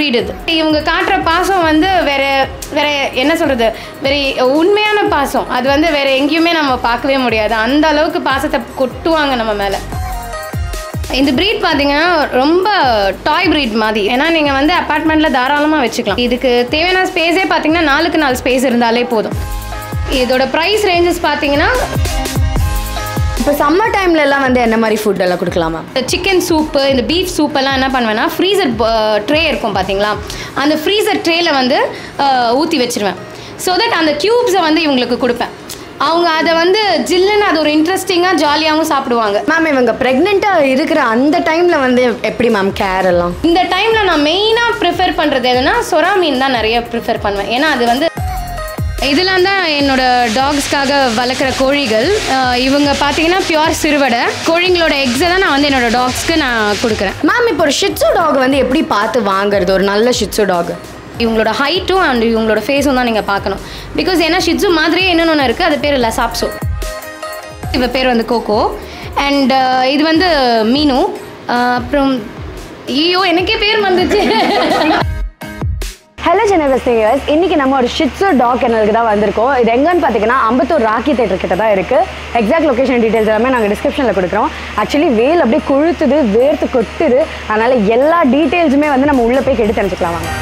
breed இது. இவங்க காட்டுற பாசம் வந்து வேற என்ன சொல்றது, வேற உண்மையான பாசம். அது வந்து வேற எங்கேயுமே நம்ம பார்க்கவே முடியாது. அந்த அளவுக்கு பாசத்தை கொட்டுவாங்க நம்ம மேல. இந்த ப்ரீட் பார்த்தீங்கன்னா ரொம்ப டாய் ப்ரீட் மாதிரி. ஏன்னா நீங்கள் வந்து அப்பார்ட்மெண்ட்டில் தாராளமாக வச்சுக்கலாம். இதுக்கு தேவையான ஸ்பேஸே பார்த்தீங்கன்னா 4க்கு 4 ஸ்பேஸ் இருந்தாலே போதும். இதோட ப்ரைஸ் ரேஞ்சஸ் பார்த்தீங்கன்னா இப்போ சம்மர் டைம்ல எல்லாம் வந்து என்ன மாதிரி ஃபுட் எல்லாம் கொடுக்கலாமா? சிக்கன் சூப்பு, இந்த பீஃப் சூப்பெல்லாம் என்ன பண்ணுவேன்னா ஃப்ரீசர் ட்ரே இருக்கும் பார்த்தீங்களா, அந்த ஃப்ரீசர் ட்ரேயில் வந்து ஊற்றி வச்சுருவேன். ஸோ தட் அந்த க்யூப்ஸை வந்து இவங்களுக்கு கொடுப்பேன். அவங்க அதை வந்து ஜில்லுன்னு அது ஒரு இன்ட்ரெஸ்டிங்காக ஜாலியாகவும் சாப்பிடுவாங்க. மேம் இவங்க ப்ரெக்னெண்ட்டாக இருக்கிற அந்த டைமில் வந்து எப்படி மேம் கேர் எல்லாம்? இந்த டைமில் நான் மெயினாக ப்ரிஃபர் பண்ணுறது எதுனா சொரா மீன் தான் நிறைய ப்ரிஃபர் பண்ணுவேன். ஏன்னா அது வந்து இதெல்லாம் தான் என்னோட டாக்ஸ்க்காக வளர்க்குற கோழிகள். இவங்க பார்த்தீங்கன்னா பியூர் சிறுவடை கோழிங்களோட எக்ஸை தான் நான் வந்து என்னோட டாக்ஸ்க்கு நான் கொடுக்குறேன். மேம் இப்போ ஒரு ஷிட்ஸு டாக் வந்து எப்படி பார்த்து வாங்குறது, ஒரு நல்ல ஷிட்ஸு டாக்? இவங்களோட ஹைட்டும் அண்ட் இவங்களோட ஃபேஸும் தான் நீங்கள் பார்க்கணும். பிகாஸ் ஏன்னா ஷிட்ஸு மாதிரியே இன்னொன்று இருக்குது, அது பேர் லசாப்ஸோ. இவ பேர் வந்து கோகோ. அண்ட் இது வந்து மீனு. அப்புறம் ஐயோ எனக்கே பேர் வந்துச்சு. ஹலோ ஜெனரல்ஸ், இன்னைக்கு நம்ம ஒரு ஷிட்ஸு டாக் கெனலுக்கு தான் வந்திருக்கோம். இது எங்கன்னு பார்த்தீங்கன்னா அம்பத்தூர் ராக்கி தேட்டர் கிட்ட தான் இருக்குது. எக்ஸாக்ட் லொக்கேஷன் டீட்டெயில்ஸ் எல்லாமே நாங்கள் டிஸ்கிரிப்ஷனில் கொடுக்குறோம். ஆக்சுவலி வெயில் அப்படியே கொழுத்துது, வேர்த்து கொட்டுது. அதனால் எல்லா டீட்டெயில்ஸுமே வந்து நம்ம உள்ளே போய் கேட்டு தெரிஞ்சுக்கலாம் வாங்க.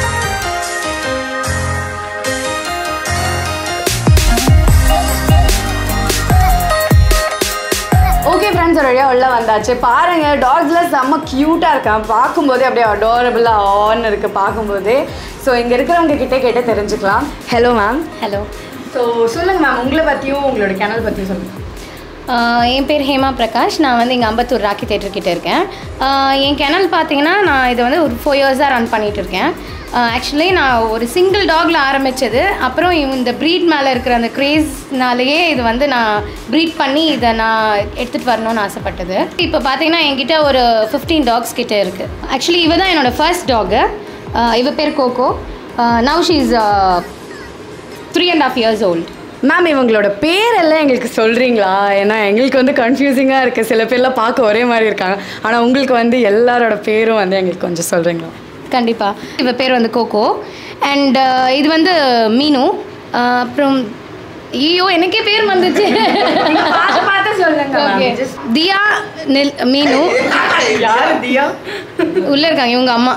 ஓகே ஃப்ரெண்ட்ஸ், ஒரு வழியாக உள்ளே வந்தாச்சு. பாருங்கள், டாக்ஸில் செம்ம க்யூட்டாக இருக்கான். பார்க்கும்போதே அப்படியே அடோரபுளாக ஆன் இருக்குது பார்க்கும்போதே. ஸோ இங்கே இருக்கிறவங்க கிட்டே கேட்டு தெரிஞ்சுக்கலாம். Hello ma'am. ஹலோ. ஸோ சொல்லுங்கள் மேம், உங்களை பற்றியும் உங்களோட சேனல் பற்றியும் சொல்லுங்கள். என் பேர் ஹேமா பிரகாஷ். நான் வந்து இங்கே அம்பத்தூர் ராக்கி தேட்டர்கிட்ட இருக்கேன். என் சேனல் பார்த்தீங்கன்னா நான் இதை வந்து ஒரு 4 இயர்ஸாக ரன் பண்ணிகிட்டு இருக்கேன். ஆக்சுவலி நான் ஒரு சிங்கிள் டாகில் ஆரம்பித்தது. அப்புறம் இந்த ப்ரீட் மேலே இருக்கிற அந்த க்ரேஸ்னாலேயே இது வந்து நான் ப்ரீட் பண்ணி இதை நான் எடுத்துகிட்டு வரணும்னு ஆசைப்பட்டது. இப்போ பார்த்தீங்கன்னா என்கிட்ட ஒரு 15 டாக்ஸ் கிட்டே இருக்குது. ஆக்சுவலி இவ தான் என்னோடய ஃபர்ஸ்ட் டாகு. இவ பேர் Coco. Now she is 3.5 years old. Ma'am இவங்களோட பேரெல்லாம் எங்களுக்கு சொல்கிறீங்களா? ஏன்னா எங்களுக்கு வந்து கன்ஃபியூசிங்காக இருக்குது. சில பேர்லாம் பார்க்க ஒரே மாதிரி இருக்காங்க, ஆனால் உங்களுக்கு வந்து எல்லாரோட பேரும் வந்து எங்களுக்கு கொஞ்சம் சொல்கிறீங்களா? கண்டிப்பாக. இவ பேர் வந்து கோகோ. அண்ட் இது வந்து மீனு. அப்புறம் ஐயோ எனக்கே பேர் வந்துச்சு. பார்த்து சொல்லுங்க. தியா, மீனு. யார் தியா? உள்ளே இருக்காங்க இவங்க அம்மா.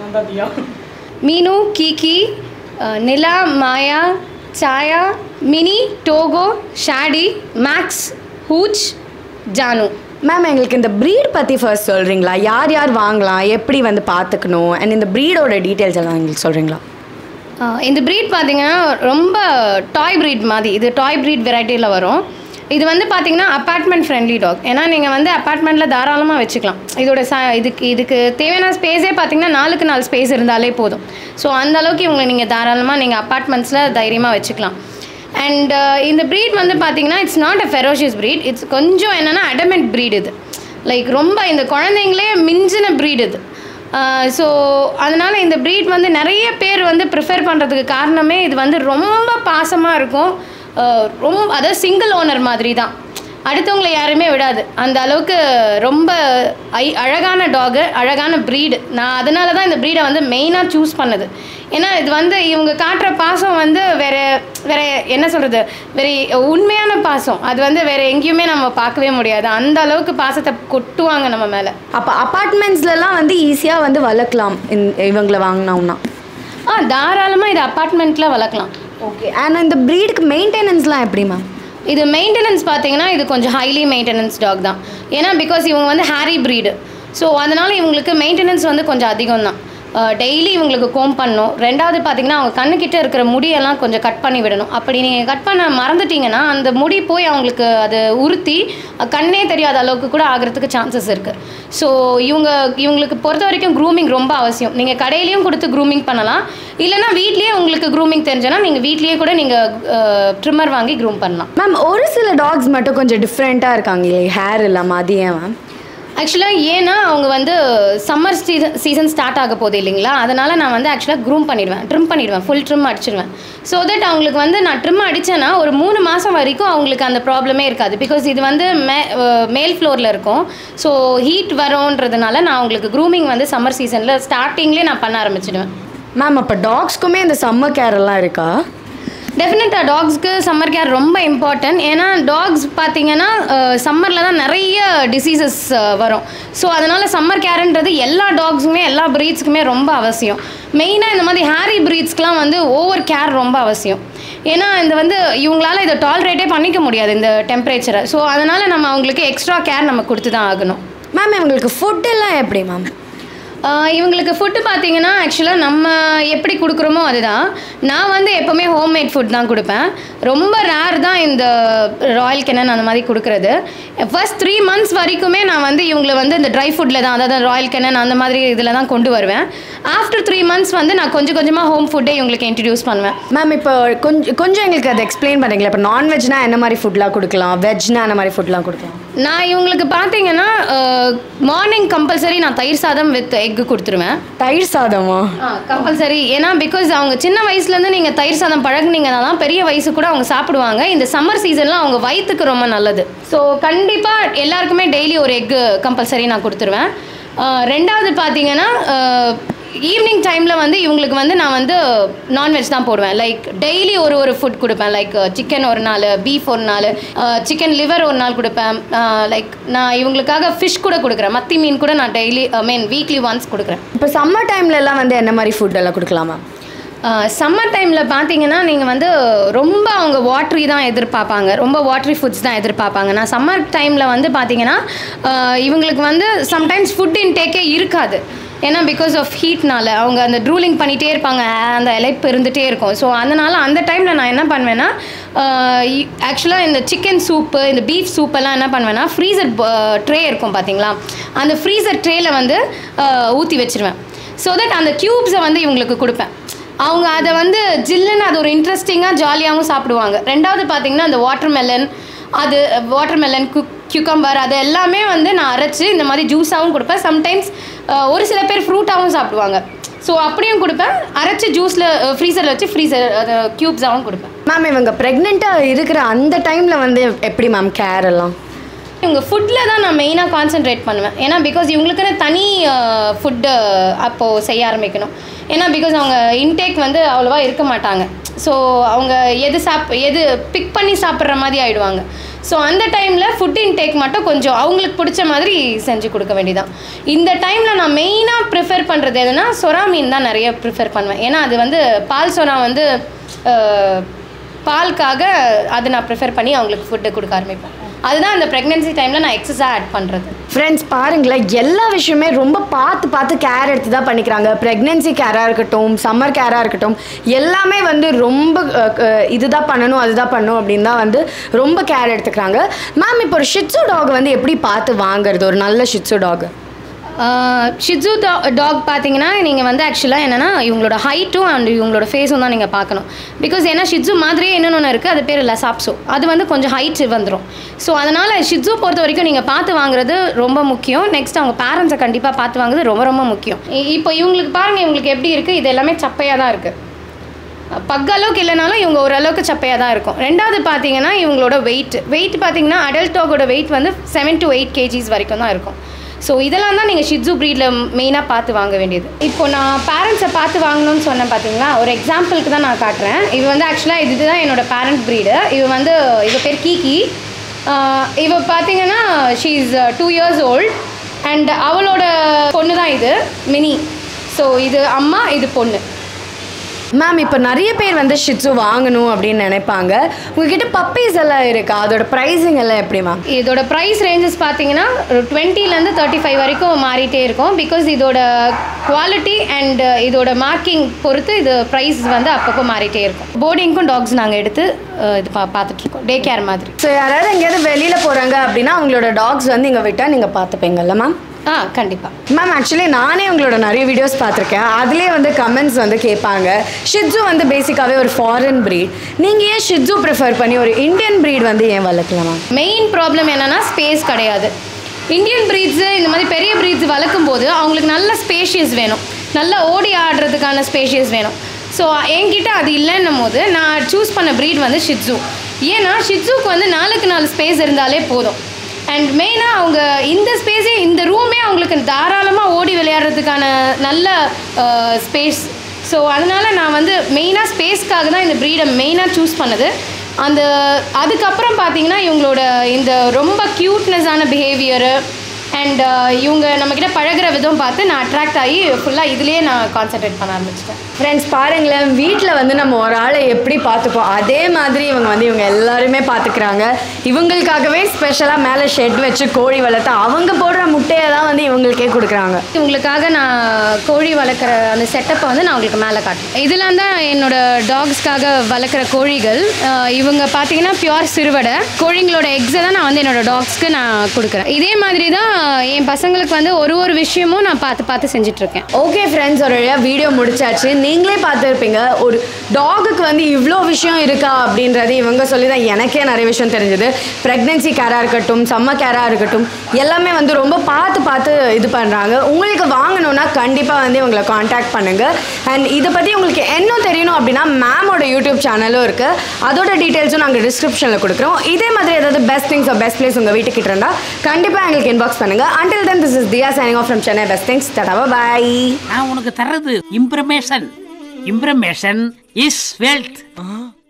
மீனு, Kiki, Nila, Maya, Chaya, Mini, Togo, Shady, Max, Hooch, Janu. Ma'am எங்களுக்கு இந்த ப்ரீட் பற்றி ஃபர்ஸ்ட் சொல்கிறீங்களா? யார் யார் வாங்கலாம், எப்படி வந்து பார்த்துக்கணும், அண்ட் இந்த ப்ரீடோட டீட்டெயில்ஸ் எல்லாம் எங்களுக்கு சொல்கிறீங்களா? இந்த ப்ரீட் பார்த்தீங்கன்னா ரொம்ப டாய் ப்ரீட் மாதிரி. இது டாய் ப்ரீட் வெரைட்டியில் வரும். இது வந்து பார்த்தீங்கன்னா அப்பார்ட்மெண்ட் ஃப்ரெண்ட்லி டாக். ஏன்னா நீங்கள் வந்து அப்பார்ட்மெண்ட்டில் தாராளமாக வச்சுக்கலாம். இதோட இதுக்கு தேவையான ஸ்பேஸே பார்த்தீங்கன்னா 4க்கு 4 ஸ்பேஸ் இருந்தாலே போதும். ஸோ அந்த அளவுக்கு இவங்களை நீங்கள் தாராளமாக நீங்கள் அப்பார்ட்மெண்ட்ஸில் தைரியமாக வச்சுக்கலாம். அண்ட் இந்த ப்ரீட் வந்து பார்த்தீங்கன்னா it's not a ferocious breed. It's கொஞ்சம் என்னென்னா அடமெண்ட் ப்ரீட். இது லைக் ரொம்ப இந்த குழந்தைங்களே மிஞ்சின ப்ரீட் இது. ஸோ அதனால் இந்த ப்ரீட் வந்து நிறைய பேர் வந்து ப்ரிஃபர் பண்ணுறதுக்கு காரணமே இது வந்து ரொம்ப பாசமாக இருக்கும். ரொம்ப அதாவது சிங்கிள் ஓனர் மாதிரி தான், அடுத்தவங்களை யாருமே விடாது. அந்த அளவுக்கு ரொம்ப அழகான டாகு, அழகான ப்ரீடு. நான் அதனால தான் இந்த ப்ரீடை வந்து மெயினாக சூஸ் பண்ணது. ஏன்னா இது வந்து இவங்க காட்டுற பாசம் வந்து வேற என்ன சொல்கிறது, வேற உண்மையான பாசம். அது வந்து வேற எங்கேயுமே நம்ம பார்க்கவே முடியாது. அந்த அளவுக்கு பாசத்தை கொட்டுவாங்க நம்ம மேலே. அப்போ அப்பார்ட்மெண்ட்ஸ்லாம் வந்து ஈஸியாக வந்து வளர்க்கலாம் இவங்களை வாங்கினோம்னா? தாராளமாக இது அப்பார்ட்மெண்ட்டில் வளர்க்கலாம். ஓகே. அண்ட் இந்த ப்ரீடுக்கு மெயின்டெனன்ஸ்லாம் எப்படி மேம்? இது மெயின்டெனன்ஸ் பார்த்தீங்கன்னா இது கொஞ்சம் ஹைலி மெயின்டெனன்ஸ் டாக் தான். ஏன்னா பிகாஸ் இவங்க வந்து ஹேரி ப்ரீடு. ஸோ அதனால் இவங்களுக்கு மெயின்டெனன்ஸ் வந்து கொஞ்சம் அதிகம் தான். டெய்லி இவங்களுக்கு கோம் பண்ணணும். ரெண்டாவது பார்த்தீங்கன்னா அவங்க கண்ணுக்கிட்ட இருக்கிற முடியெல்லாம் கொஞ்சம் கட் பண்ணி விடணும். அப்படி நீங்கள் கட் பண்ண மறந்துட்டிங்கன்னா அந்த முடி போய் அவங்களுக்கு அது உறுத்தி கண்ணே தெரியாத அளவுக்கு கூட ஆகிறதுக்கு சான்சஸ் இருக்குது. ஸோ இவங்களுக்கு பொறுத்த வரைக்கும் க்ரூமிங் ரொம்ப அவசியம். நீங்கள் கடையிலையும் கொடுத்து க்ரூமிங் பண்ணலாம், இல்லைனா வீட்லேயே உங்களுக்கு க்ரூமிங் தெரிஞ்சனா நீங்கள் வீட்லேயே கூட நீங்கள் ட்ரிம்மர் வாங்கி க்ரூம் பண்ணலாம். மேம் ஒரு சில டாக்ஸ் மட்டும் கொஞ்சம் டிஃப்ரெண்ட்டாக இருக்காங்க, ஹேர் இல்லாமல், அது ஏன் மேம்? ஆக்சுவலாக ஏன்னா அவங்க வந்து சம்மர் சீசன் ஸ்டார்ட் ஆக போகுது இல்லைங்களா, அதனால் நான் வந்து ஆக்சுவலாக ட்ரிம் பண்ணிடுவேன், ஃபுல் ட்ரிம் அடிச்சிடுவேன். ஸோ தட் அவங்களுக்கு வந்து நான் ட்ரிம் அடித்தேன்னா ஒரு 3 மாதம் வரைக்கும் அவங்களுக்கு அந்த ப்ராப்ளமே இருக்காது. பிகாஸ் இது வந்து மேல் ஃப்ளோரில் இருக்கும். ஸோ ஹீட் வரும்ன்றதுனால நான் அவங்களுக்கு க்ரூமிங் வந்து சம்மர் சீசனில் ஸ்டார்டிங்லேயே நான் பண்ண ஆரம்பிச்சிடுவேன். மேம் அப்போ டாக்ஸ்க்குமே இந்த சம்மர் கேர் எல்லாம் இருக்கா? டெஃபினட்டாக டாக்ஸ்க்கு சம்மர் கேர் ரொம்ப இம்பார்ட்டன்ட். ஏன்னா டாக்ஸ் பார்த்தீங்கன்னா சம்மரில் தான் நிறைய டிசீசஸ் வரும். ஸோ அதனால் சம்மர் கேருன்றது எல்லா டாக்ஸுக்குமே எல்லா ப்ரீட்ஸ்க்குமே ரொம்ப அவசியம். மெயினாக இந்த மாதிரி ஹேரி ப்ரீட்ஸ்க்கெலாம் வந்து ஓவர் கேர் ரொம்ப அவசியம். ஏன்னா இந்த வந்து இவங்களால இதை டாலரேட்டே பண்ணிக்க முடியாது இந்த டெம்பரேச்சரை. ஸோ அதனால் நம்ம அவங்களுக்கு எக்ஸ்ட்ரா கேர் நம்ம கொடுத்து தான் ஆகணும். மேம் இவங்களுக்கு ஃபுட்டெல்லாம் எப்படி மேம்? இவங்களுக்கு ஃபுட்டு பார்த்தீங்கன்னா ஆக்சுவலாக நம்ம எப்படி கொடுக்குறோமோ அதுதான். நான் வந்து எப்போவுமே ஹோம்மேட் ஃபுட் தான் கொடுப்பேன். ரொம்ப ரேர் தான் இந்த ராயல் கெனன் அந்த மாதிரி கொடுக்குறது. ஃபர்ஸ்ட் 3 months வரைக்குமே நான் வந்து இவங்களை வந்து இந்த ட்ரை ஃபுட்டில் தான், அதாவது ராயல் கெனன் அந்த மாதிரி இதில் தான் கொண்டு வருவேன். ஆஃப்டர் 3 months வந்து நான் கொஞ்சமாக ஹோம் ஃபுட்டே இவங்களுக்கு இன்ட்ரடியூஸ் பண்ணுவேன். மேம் இப்போ கொஞ்சம் எங்களுக்கு அதை எக்ஸ்பிளைன் பண்ணுறீங்களா? இப்போ நான்வெஜ்னா என்ன மாதிரி ஃபுட்லாம் கொடுக்கலாம், வெஜ்னா என்ன மாதிரி ஃபுட்லாம் கொடுக்கலாம்? நான் இவங்களுக்கு பார்த்தீங்கன்னா மார்னிங் கம்பல்சரி நான் தயிர் சாதம் வித் எக்கு கொடுத்துருவேன். தயிர் சாதமா? கம்பல்சரி. ஏன்னா பிகாஸ் அவங்க சின்ன வயசுலேருந்து நீங்கள் தயிர் சாதம் பழகுனீங்கன்னா தான் பெரிய வயசு கூட அவங்க சாப்பிடுவாங்க. இந்த சம்மர் சீசனில் அவங்க வயிற்றுக்கு ரொம்ப நல்லது. ஸோ கண்டிப்பாக எல்லாருக்குமே டெய்லி ஒரு எக்கு கம்பல்சரி நான் கொடுத்துருவேன். ரெண்டாவது பார்த்தீங்கன்னா ஈவினிங் டைமில் வந்து இவங்களுக்கு வந்து நான் வந்து நான்வெஜ் தான் போடுவேன். லைக் டெய்லி ஒரு ஃபுட் கொடுப்பேன். லைக் சிக்கன் ஒரு நாள், பீஃப் ஒரு நாள், சிக்கன் லிவர் ஒரு நாள் கொடுப்பேன். லைக் நான் இவங்களுக்காக ஃபிஷ் கூட கொடுக்குறேன். மத்தி மீன் கூட நான் வீக்லி ஒன்ஸ் கொடுக்குறேன். இப்போ சம்மர் டைம்ல எல்லாம் வந்து என்ன மாதிரி ஃபுட் எல்லாம் கொடுக்கலாமா? சம்மர் டைமில் பார்த்தீங்கன்னா நீங்கள் வந்து ரொம்ப அவங்க வாட்ரி தான் எதிர்பார்ப்பாங்க, ரொம்ப வாட்ரி ஃபுட்ஸ் தான் எதிர்பார்ப்பாங்க. நான் சம்மர் டைமில் வந்து பார்த்தீங்கன்னா இவங்களுக்கு வந்து சம்டைம்ஸ் ஃபுட் இன்டேக்கே இருக்காது. ஏன்னா பிகாஸ் ஆஃப் ஹீட்னால அவங்க அந்த ட்ரூலிங் பண்ணிகிட்டே இருப்பாங்க, அந்த இலைப்பு இருந்துகிட்டே இருக்கும். ஸோ அதனால் அந்த டைமில் நான் என்ன பண்ணுவேன்னா ஆக்சுவலாக இந்த சிக்கன் சூப்பு, இந்த பீஃப் சூப்பெல்லாம் என்ன பண்ணுவேன்னா ஃப்ரீசர் ட்ரே இருக்கும் பார்த்தீங்களா, அந்த ஃப்ரீசர் ட்ரேயில் வந்து ஊற்றி வச்சுருவேன். ஸோ தட் அந்த க்யூப்ஸை வந்து இவங்களுக்கு கொடுப்பேன். அவங்க அதை வந்து ஜில்லுன்னு அது ஒரு இன்ட்ரெஸ்டிங்காக ஜாலியாகவும் சாப்பிடுவாங்க. ரெண்டாவது பார்த்திங்கன்னா அந்த வாட்டர்மெலன் கியூக்கம்பர் அது எல்லாமே வந்து நான் அரைச்சி இந்த மாதிரி ஜூஸாகவும் கொடுப்பேன். சம்டைம்ஸ் ஒரு சில பேர் ஃப்ரூட்டாகவும் சாப்பிடுவாங்க. ஸோ அப்படியும் கொடுப்பேன். அரைச்சி ஜூஸில் ஃப்ரீசரில் வச்சு அது க்யூப்ஸாகவும் கொடுப்பேன். மேம் இவங்க ப்ரெக்னெண்ட்டாக இருக்கிற அந்த டைமில் வந்து எப்படி மேம் கேர் எல்லாம்? இவங்க ஃபுட்டில் தான் நான் மெயினாக கான்சென்ட்ரேட் பண்ணுவேன். ஏன்னா பிகாஸ் இவங்களுக்குன்னு தனி ஃபுட்டு அப்போது செய்ய ஆரம்பிக்கணும். ஏன்னா பிகாஸ் அவங்க இன்டேக் வந்து அவ்வளோவா இருக்க மாட்டாங்க. ஸோ அவங்க எது பிக் பண்ணி சாப்பிட்ற மாதிரி ஆகிடுவாங்க. ஸோ அந்த டைமில் ஃபுட் இன்டேக் மட்டும் கொஞ்சம் அவங்களுக்கு பிடிச்ச மாதிரி செஞ்சு கொடுக்க வேண்டியதான். இந்த டைமில் நான் மெயினாக ப்ரிஃபர் பண்ணுறது எதுனா சொரா மீன் தான் நிறைய ப்ரிஃபர் பண்ணுவேன். ஏன்னா அது வந்து பால் சொரா வந்து பாலுக்காக அது நான் ப்ரிஃபர் பண்ணி அவங்களுக்கு ஃபுட்டு கொடுக்க ஆரம்பிப்பேன். அதுதான் அந்த ப்ரெக்னென்சி டைமில் நான் எக்ஸஸாக ஆட் பண்ணுறது. ஃப்ரெண்ட்ஸ் பாருங்களேன், எல்லா விஷயமே ரொம்ப பார்த்து கேர் எடுத்து தான் பண்ணிக்கிறாங்க. ப்ரெக்னென்சி கேராக இருக்கட்டும், சம்மர் கேராக இருக்கட்டும், எல்லாமே வந்து ரொம்ப இதுதான் பண்ணணும் அதுதான் பண்ணணும் அப்படின்னு தான் வந்து ரொம்ப கேர் எடுத்துக்கிறாங்க. மேம் இப்போ ஒரு ஷிட்ஸு டாக் வந்து எப்படி பார்த்து வாங்குறது, ஒரு நல்ல ஷிட்ஸு டாக்? ஷிட்ஸு டாக் பார்த்தீங்கன்னா நீங்கள் வந்து ஆக்சுவலாக என்னென்னா இவங்களோட ஹைட்டும் அண்ட் இவங்களோட ஃபேஸும் தான் நீங்கள் பார்க்கணும். பிகாஸ் ஏன்னா ஷிட்ஸு மாதிரியே என்னென்னு இருக்குது, அது பேர் லசாப்ஸோ, அது வந்து கொஞ்சம் ஹைட் வந்துடும். ஸோ அதனால் ஷிட்ஸு பொறுத்த வரைக்கும் நீங்கள் பார்த்து வாங்குறது ரொம்ப முக்கியம். நெக்ஸ்ட் அவங்க பேரண்ட்ஸை கண்டிப்பாக பார்த்து வாங்குறது ரொம்ப ரொம்ப முக்கியம். இப்போ இவங்களுக்கு பாருங்கள், இவங்களுக்கு எப்படி இருக்குது, இது எல்லாமே சப்பையாக தான் இருக்குது. பக்களவுக்கு இல்லைனாலும் இவங்க ஓரளவுக்கு சப்பையாக தான் இருக்கும். ரெண்டாவது பார்த்தீங்கன்னா இவங்களோட வெயிட் பார்த்தீங்கன்னா அடல்ட் டாகோட வெயிட் வந்து 7 to 8 kgs வரைக்கும் தான் இருக்கும். ஸோ இதெல்லாம் தான் நீங்கள் ஷிட்ஸு ப்ரீடில் மெயினாக பார்த்து வாங்க வேண்டியது. இப்போ நான் பேரண்ட்ஸை பார்த்து வாங்கணும்னு சொன்னேன் பார்த்தீங்களா, ஒரு எக்ஸாம்பிளுக்கு தான் நான் காட்டுறேன். இது வந்து ஆக்சுவலாக இதுதான் என்னோடய பேரண்ட் ப்ரீடு. இவ பேர் கீகி. இவ பார்த்தீங்கன்னா she is 2 years old and அவளோட பொண்ணு தான் இது மினி. ஸோ இது அம்மா, இது பொண்ணு. மேம் இப்போ நிறைய பேர் வந்து ஷிட்ஸு வாங்கணும் அப்படின்னு நினைப்பாங்க. உங்ககிட்ட பப்பீஸ் எல்லாம் இருக்கா? அதோட ப்ரைஸிங் எல்லாம் எப்படி மேம்? இதோட ப்ரைஸ் ரேஞ்சஸ் பார்த்தீங்கன்னா 20 to 35 வரைக்கும் மாறிட்டே இருக்கும். பிகாஸ் இதோட குவாலிட்டி அண்ட் இதோட மார்க்கிங் பொறுத்து இது ப்ரைஸ் வந்து அப்பப்போ மாறிட்டே இருக்கும். போர்டிங்க்கும் டாக்ஸ் நாங்கள் எடுத்து இது பார்த்துட்ருக்கோம், டே கேர் மாதிரி. ஸோ யாராவது எங்கேயாவது வெளியில் போகிறாங்க அப்படின்னா அவங்களோட டாக்ஸ் வந்து இங்கே விட்டால் நீங்கள் பார்த்துப்பீங்கல்ல மேம்? கண்டிப்பாக மேம். ஆக்சுவலி நானே உங்களோட நிறைய வீடியோஸ் பார்த்துருக்கேன். அதுலேயே வந்து கமெண்ட்ஸ் வந்து கேட்பாங்க, ஷிட்ஸு வந்து பேசிக்காகவே ஒரு ஃபாரின் ப்ரீட், நீங்கள் ஏன் ஷிட்ஸு ப்ரிஃபர் பண்ணி ஒரு இந்தியன் ப்ரீட் வந்து ஏன் வளர்க்கலாம் மேம்? மெயின் ப்ராப்ளம் என்னென்னா ஸ்பேஸ் கிடையாது. இந்தியன் ப்ரீட்ஸு இந்த மாதிரி பெரிய ப்ரீட்ஸ் வளர்க்கும் போது அவங்களுக்கு நல்ல ஸ்பேஷியஸ் வேணும், நல்லா ஓடி ஆடுறதுக்கான ஸ்பேஷியஸ் வேணும். ஸோ என்கிட்ட அது இல்லைன்னும் போது நான் சூஸ் பண்ண ப்ரீட் வந்து ஷிட்ஸு. ஏன்னா ஷிட்ஸுக்கு வந்து 4x4 ஸ்பேஸ் இருந்தாலே போதும். அண்ட் மெயினாக அவங்க இந்த ஸ்பேஸே, இந்த ரூமே அவங்களுக்கு தாராளமாக ஓடி விளையாடுறதுக்கான நல்ல ஸ்பேஸ். ஸோ அதனால் நான் வந்து மெயினாக ஸ்பேஸ்க்காக தான் இந்த ப்ரீடை மெயினாக சூஸ் பண்ணது. அதுக்கப்புறம் பார்த்தீங்கன்னா இவங்களோட இந்த ரொம்ப க்யூட்னஸான பிஹேவியரு அண்ட் இவங்க நம்மக்கிட்ட பழகிற விதம் பார்த்து நான் அட்ராக்ட் ஆகி ஃபுல்லாக இதுலேயே நான் கான்சன்ட்ரேட் பண்ண ஆரம்பிச்சிட்டேன். ஃப்ரெண்ட்ஸ் பாருங்களேன், வீட்டில் வந்து நம்ம ஒரு ஆளை எப்படி பார்த்துப்போம் அதே மாதிரி இவங்க எல்லாருமே பார்த்துக்கிறாங்க. இவங்களுக்காகவே ஸ்பெஷலாக மேலே ஷெட் வச்சு கோழி வளர்த்து அவங்க போடுற முட்டையை தான் வந்து இவங்களுக்கே கொடுக்குறாங்க. இவங்களுக்காக நான் கோழி வளர்க்குற அந்த செட்டப்பை வந்து நான் உங்களுக்கு மேலே காட்டுறேன். இதெல்லாம் தான் என்னோடய டாக்ஸ்க்காக வளர்க்குற கோழிகள். இவங்க பார்த்தீங்கன்னா பியூர் சிறுவடை கோழிங்களோட எக்ஸை தான் நான் வந்து என்னோடய டாக்ஸ்க்கு நான் கொடுக்குறேன். இதே மாதிரி தான் என் பசங்களுக்கு வந்து ஒரு விஷயமும் நான் பார்த்து செஞ்சிட்ருக்கேன். ஓகே ஃப்ரெண்ட்ஸ், ஒரு வீடியோ முடிச்சாச்சு. நீங்களே பார்த்துருப்பீங்க ஒரு டாகுக்கு வந்து இவ்வளோ விஷயம் இருக்கா அப்படின்றது இவங்க சொல்லி தான் எனக்கே நிறைய விஷயம் தெரிஞ்சது. ப்ரெக்னென்சி கேராக இருக்கட்டும், சம்மர் கேராக இருக்கட்டும், எல்லாமே வந்து ரொம்ப பார்த்து இது பண்ணுறாங்க. உங்களுக்கு வாங்கணுன்னா கண்டிப்பாக வந்து இவங்களை காண்டாக்ட் பண்ணுங்கள். அண்ட் இதை பற்றி உங்களுக்கு இன்னும் தெரியணும் அப்படின்னா மேமோட யூடியூப் சேனலும் இருக்குது, அதோட டீட்டெயில்ஸும் நாங்கள் டிஸ்கிரிப்ஷனில் கொடுக்குறோம். இதே மாதிரி ஏதாவது பெஸ்ட் திங்ஸ் பெஸ்ட் பிளேஸ் உங்கள் வீட்டுக்கிட்ட இருந்தால் கண்டிப்பாக எங்களுக்கு இன்பாக்ஸ் பண்ணுங்கள். Until then, this is Dia signing off from Chennai Best Things. Tata, bye. நான் உனக்கு தரது இம்ப்ரமேஷன். இம்ப்ரமேஷன் இஸ் வெல்த்.